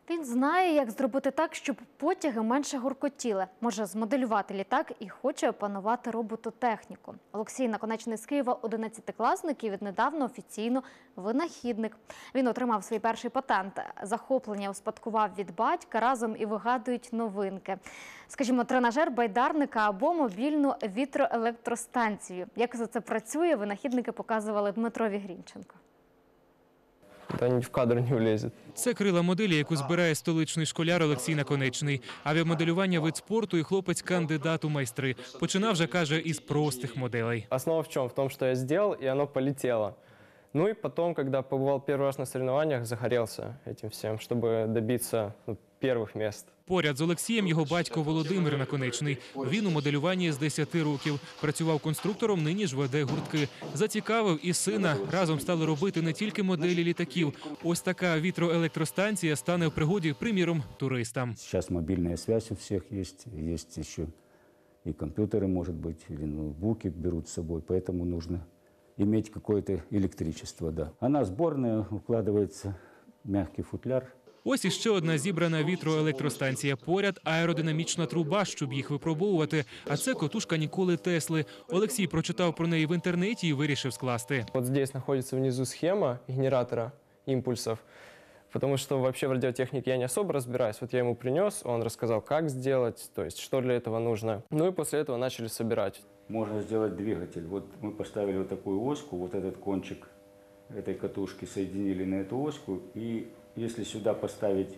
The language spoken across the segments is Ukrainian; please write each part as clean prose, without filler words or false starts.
Він знає, як зробити так, щоб потяги менше гуркотіли. Може змоделювати літак і хоче опанувати робототехніку. Олексій Наконечний з Києва, 11-класник і віднедавна офіційно винахідник. Він отримав свій перший патент. Захоплення успадкував від батька, разом і вигадують новинки. Скажімо, тренажер байдарника або мобільну вітроелектростанцію. Як все це працює, винахідники показували Дмитрові Грінченко. Та ні в кадр не влізе. Це крила моделі, яку збирає столичний школяр Олексій Наконечний. Авіамоделювання – вид спорту, і хлопець – кандидат у майстри. Починав же, каже, із простих моделей. Основа в чому? В тому, що я зробив, і воно полетіло. Ну и потом, когда побывал первый раз на соревнованиях, загорелся этим всем, чтобы добиться первых мест. Поряд з Олексієм його батько Володимир Наконечний. Він у моделюванні з 10 років. Працював конструктором, нині ж веде гуртки. Зацікавив і сина. Разом стали робити не тільки моделі літаків. Ось така вітроелектростанція стане в пригоді, приміром, туристам. Зараз мобільна зв'язь у всіх є. Є ще і комп'ютери, може бути, і ноутбуки беруть з собою, тому потрібно иметь какое-то электричество, да. Она сборная, укладывается в мягкий футляр. Ось іще одна зібрана вітроелектростанція. Поряд аеродинамічна труба, щоб їх випробовувати. А це котушка Ніколи Тесли. Олексій прочитав про неї в інтернеті і вирішив скласти. Вот здесь находится внизу схема генератора импульсов, потому что вообще в радиотехнике я не особо разбираюсь. Вот я ему принес, он рассказал, как сделать, то есть что для этого нужно. Ну и после этого начали собирать. Можно сделать двигатель. Вот мы поставили вот такую оську, вот этот кончик этой катушки соединили на эту оську. И если сюда поставить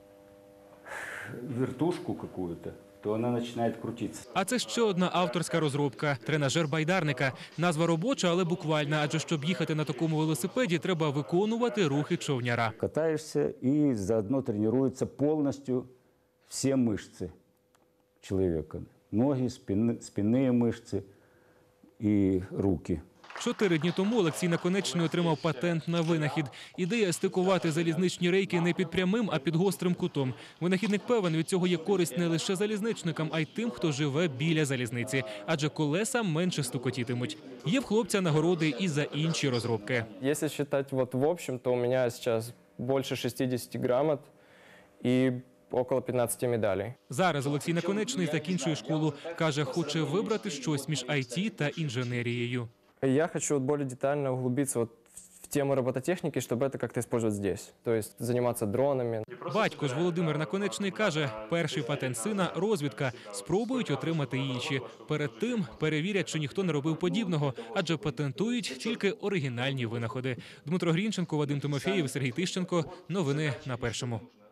вертушку какую-то, то вона починає крутитися. А це ще одна авторська розробка – тренажер байдарника. Назва робоча, але буквальна, адже щоб їхати на такому велосипеді, треба виконувати рухи човняра. Катаєшся і заодно тренуються повністю всі мишці чоловіка. Ноги, спинні мишці і руки. 4 дні тому Олексій Наконечний отримав патент на винахід. Ідея – стикувати залізничні рейки не під прямим, а під гострим кутом. Винахідник певен, від цього є користь не лише залізничникам, а й тим, хто живе біля залізниці. Адже колеса менше стукотітимуть. Є в хлопця нагороди і за інші розробки. Якщо считать вот в общем, то у меня сейчас больше 60 грамот і около 15 медалей. Зараз Олексій Наконечний закінчує школу. Каже, хоче вибрати щось між IT та інженерією. Я хочу более детально углубиться в тему робототехники, чтобы это как-то использовать здесь. То есть заниматься дронами. Батько ж Володимир Наконечний каже, перший патент сина – розвідка. Спробують отримати інші. Перед тим перевірять, чи ніхто не робив подібного, адже патентують тільки оригінальні винаходи. Дмитро Грінченко, Вадим Тимофєєв, Сергій Тищенко. Новини на Першому.